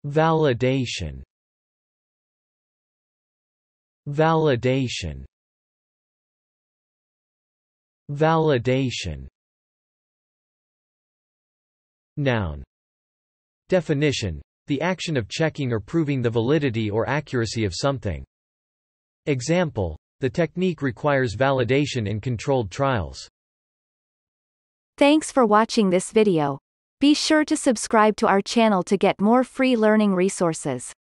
validation, validation, validation. Noun. Definition: the action of checking or proving the validity or accuracy of something. Example: the technique requires validation in controlled trials. Thanks for watching this video. Be sure to subscribe to our channel to get more free learning resources.